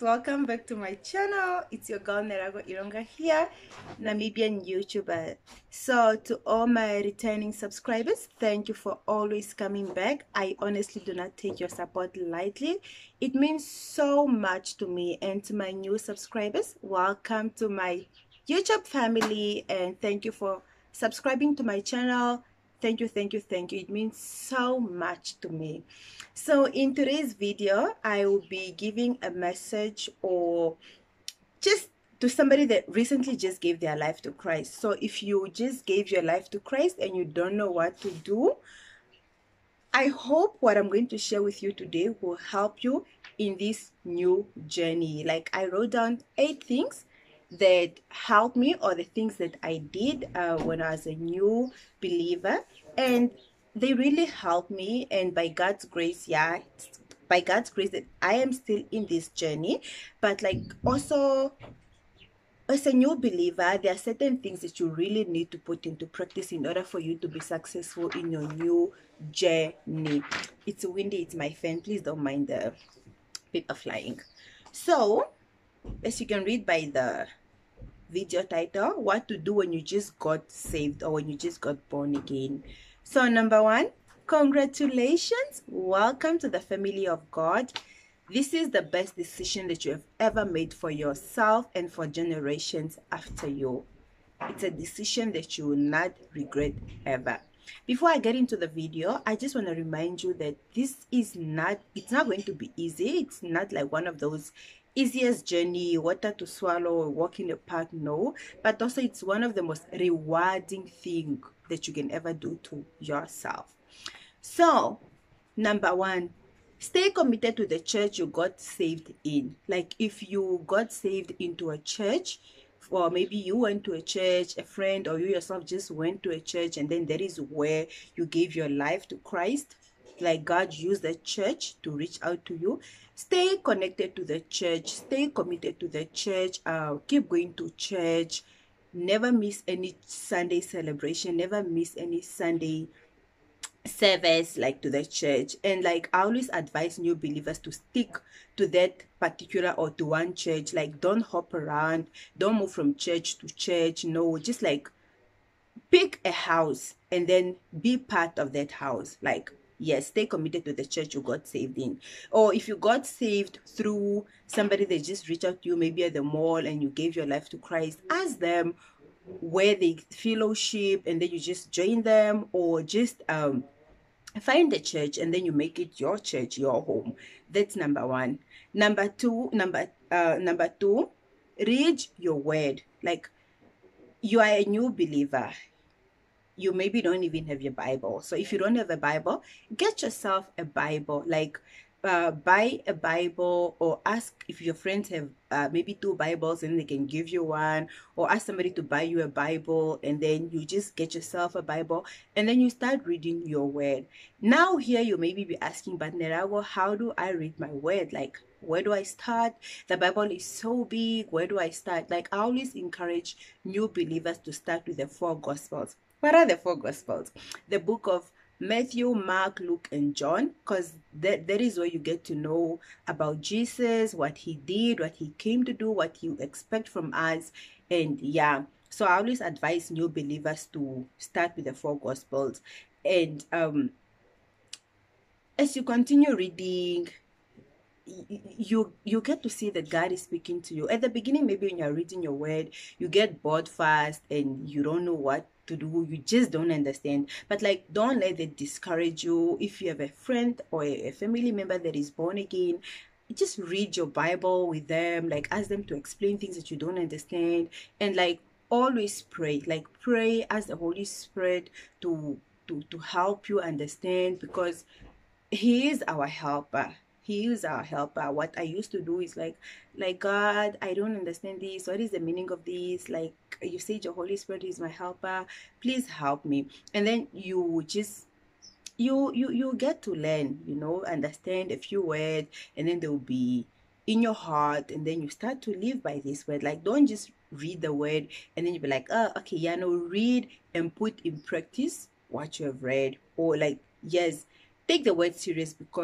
welcome back to my channel. It's your girl Nerago Ironga here, Namibian YouTuber. So to all my returning subscribers, thank you for always coming back. I honestly do not take your support lightly. It means so much to me. And to my new subscribers, welcome to my YouTube family, and thank you for subscribing to my channel. Thank you. It means so much to me. So in today's video, I will be giving a message or just to somebody that recently just gave their life to Christ. So if you just gave your life to Christ and you don't know what to do, I hope what I'm going to share with you today will help you in this new journey. Like, I wrote down 8 things that helped me, or the things that I did when I was a new believer, and they really helped me. And by God's grace, by God's grace, that I am still in this journey. But like, also as a new believer, there are certain things that you really need to put into practice in order for you to be successful in your new journey. It's windy, it's my fan, please don't mind the paper flying. So as you can read by the video title, what to do when you just got saved or when you just got born again. So number 1, congratulations, welcome to the family of God. This is the best decision that you have ever made for yourself and for generations after you. It's a decision that you will not regret ever. Before I get into the video, I just want to remind you that it's not going to be easy. It's not like one of those easiest journey, water to swallow, or walk in the park, no. But also it's one of the most rewarding thing that you can ever do to yourself. So number 1, stay committed to the church you got saved in. Like, if you got saved into a church, or maybe you went to a church, a friend or you yourself just went to a church, and then that is where you gave your life to Christ, like God used the church to reach out to you. Stay connected to the church, stay committed to the church, keep going to church, never miss any Sunday celebration, never miss any Sunday service, like to the church. And like, I always advise new believers to stick to that particular or to one church. Like, don't hop around, don't move from church to church. No, just like pick a house and then be part of that house. Like, yes, stay committed to the church you got saved in. Or if you got saved through somebody that just reached out to you, maybe at the mall, and you gave your life to Christ, ask them where they fellowship, and then you just join them, or just find the church and then you make it your church, your home. That's number 1. Number 2, read your word. Like, you are a new believer, you maybe don't even have your Bible. So if you don't have a Bible, get yourself a Bible. Like, buy a Bible, or ask if your friends have maybe 2 Bibles and they can give you one, or ask somebody to buy you a Bible, and then you just get yourself a Bible and then you start reading your word. Now here you maybe be asking, but Nerago, how do I read my word? Like, where do I start? The Bible is so big, where do I start? Like, I always encourage new believers to start with the 4 Gospels. What are the 4 Gospels? The book of Matthew, Mark, Luke, and John, because that is where you get to know about Jesus, what he did, what he came to do, what you expect from us. And yeah, so I always advise new believers to start with the 4 Gospels. And as you continue reading, you get to see that God is speaking to you. At the beginning, maybe when you're reading your word, you get bored fast and you don't know what to do, you just don't understand. But like, don't let it discourage you. If you have a friend or a family member that is born again, just read your Bible with them. Like, ask them to explain things that you don't understand. And like, always pray. Like, pray, ask the Holy Spirit to help you understand, because he is our helper. He is our helper. What I used to do is like, God, I don't understand this. What is the meaning of this? Like, you say your Holy Spirit is my helper, please help me. And then you just you get to learn, understand a few words, and then they'll be in your heart, and then you start to live by this word. Like, don't just read the word and then you'll be like, oh, okay, yeah, no, read and put in practice what you have read. Or like, yes, take the word serious, because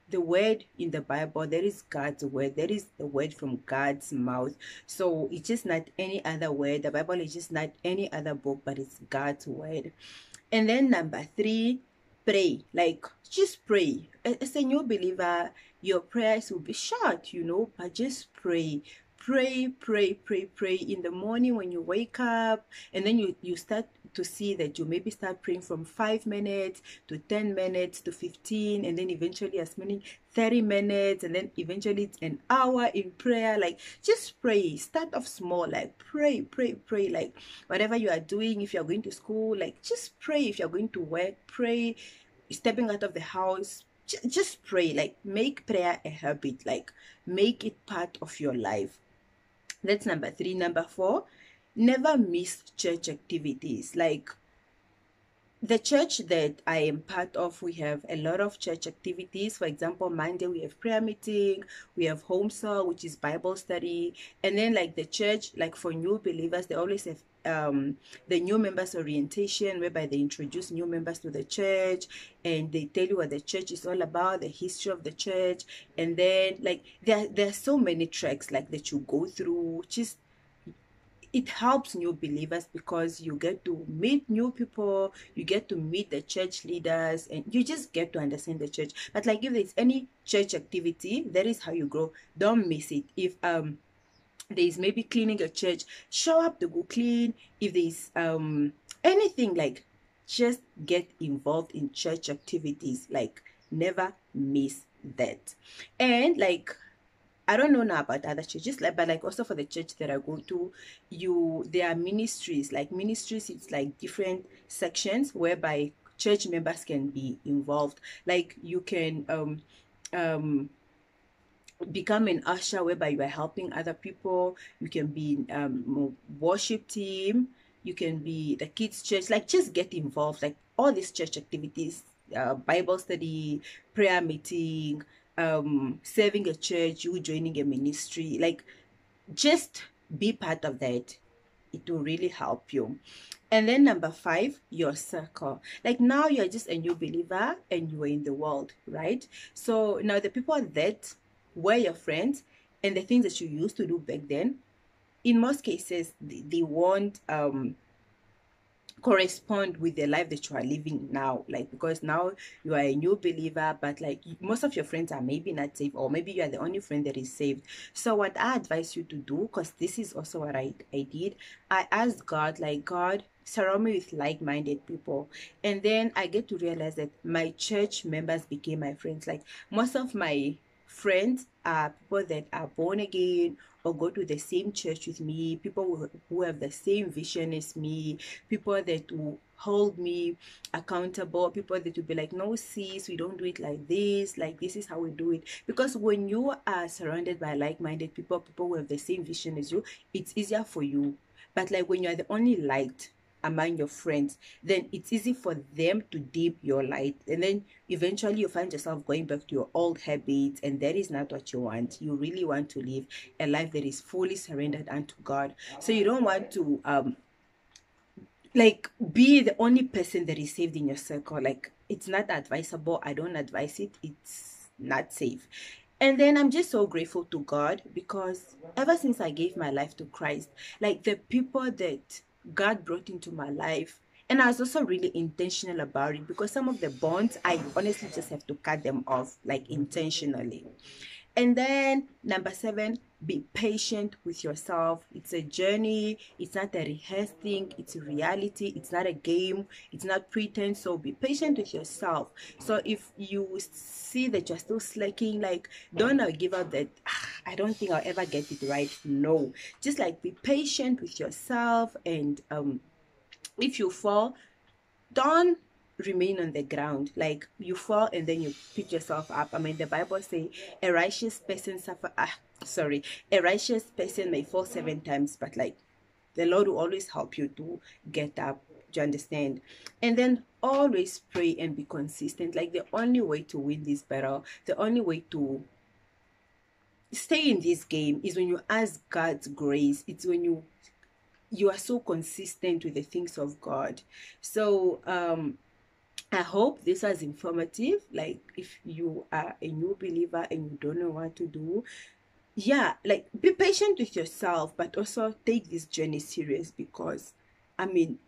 the word in the Bible, there is God's word. There is the word from God's mouth. So it's just not any other word. The Bible is just not any other book, but it's God's word. And then number 3, pray. Like, just pray. As a new believer, your prayers will be short, but just pray. Pray in the morning when you wake up, and then you start to see that you maybe start praying from 5 minutes to 10 minutes to 15, and then eventually as many 30 minutes, and then eventually it's an hour in prayer. Like, just pray. Start off small. Like, pray. Like, whatever you are doing, if you're going to school, like, just pray. If you're going to work, pray. Stepping out of the house, just pray. Like, make prayer a habit. Like, make it part of your life. That's number 3. Number 4, never miss church activities. Like, the church that I am part of, we have a lot of church activities. For example, Monday we have prayer meeting, we have home cell, which is Bible study, and then like the church, like for new believers, they always have the new members orientation, whereby they introduce new members to the church and they tell you what the church is all about, the history of the church. And then like there are so many tracks like that you go through. Just, it helps new believers because you get to meet new people, you get to meet the church leaders, and you just get to understand the church. But like, if there's any church activity, that is how you grow. Don't miss it. If there's maybe cleaning a church, show up to go clean. If there's anything, like, just get involved in church activities. Like, never miss that. And like, I don't know now about other churches, but like also for the church that I go to, there are ministries. Like, ministries, it's like different sections whereby church members can be involved. Like, you can become an usher, whereby you are helping other people. You can be worship team. You can be the kids church. Like, just get involved. Like, all these church activities, Bible study, prayer meeting, serving a church, you joining a ministry. Like, just be part of that. It will really help you. And then number 5, your circle. Like, now you're just a new believer and you are in the world, right? So now the people that were your friends and the things that you used to do back then, in most cases they won't correspond with the life that you are living now. Like, because now you are a new believer, but like most of your friends are maybe not saved, or maybe you are the only friend that is saved. So what I advise you to do, because this is also what I did, I asked God, like, God, surround me with like-minded people. And then I get to realize that my church members became my friends. Like, most of my friends are people that are born again or go to the same church with me, people who have the same vision as me, people that will hold me accountable, people that will be like, no sis, we don't do it like this is how we do it. Because when you are surrounded by like-minded people who have the same vision as you, it's easier for you. But like, when you are the only light among your friends, then it's easy for them to dim your light, and then eventually you find yourself going back to your old habits, and that is not what you want. You really want to live a life that is fully surrendered unto God. So you don't want to like be the only person that is saved in your circle. Like, it's not advisable. I don't advise it. It's not safe. And then I'm just so grateful to God, because ever since I gave my life to Christ, like, the people that God brought into my life, and I was also really intentional about it, because some of the bonds, I honestly just have to cut them off, like, intentionally. And then number 7, be patient with yourself. It's a journey. It's not a rehearsed thing. It's a reality. It's not a game. It's not pretense. So be patient with yourself. So if you see that you're still slacking, like, don't give up that, I don't think I'll ever get it right. No, just like be patient with yourself. And if you fall, don't remain on the ground. Like, you fall and then you pick yourself up. I mean, the Bible says a righteous person may fall 7 times, but like, the Lord will always help you to get up. Do you understand? And then always pray and be consistent. Like, the only way to win this battle, the only way to stay in this game, is when you ask God's grace. It's when you are so consistent with the things of God. So I hope this was informative. Like, if you are a new believer and you don't know what to do, yeah, like, be patient with yourself, but also take this journey serious, because I mean,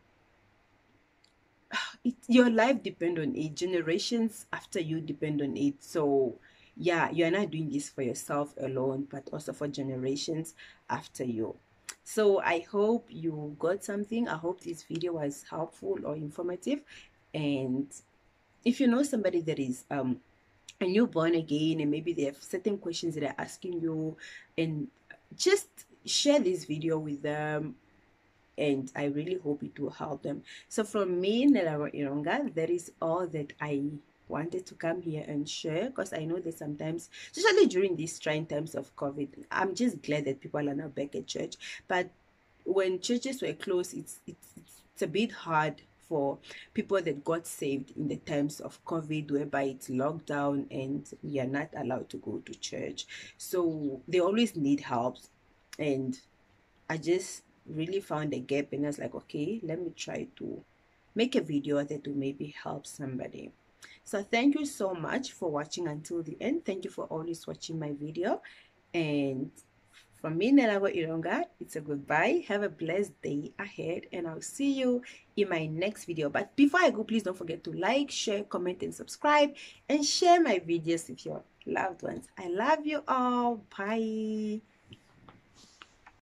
your life depend on it, generations after you depend on it. So yeah, you're not doing this for yourself alone, but also for generations after you. So I hope you got something. I hope this video was helpful or informative. And if you know somebody that is a newborn again, and maybe they have certain questions that are asking you, and just share this video with them, and I really hope it will help them. So from me, Nelaro Ironga, that is all that I wanted to come here and share, because I know that sometimes, especially during these trying times of COVID, I'm just glad that people are now back at church. But when churches were closed, it's a bit hard for people that got saved in the times of COVID, whereby it's locked down and we are not allowed to go to church. So they always need help. And I just really found a gap, and I was like, okay, let me try to make a video that will maybe help somebody. So thank you so much for watching until the end. Thank you for always watching my video. And from me, Nelago Ironga, it's a goodbye. Have a blessed day ahead, and I'll see you in my next video. But before I go, please don't forget to like, share, comment, and subscribe, and share my videos with your loved ones. I love you all. Bye.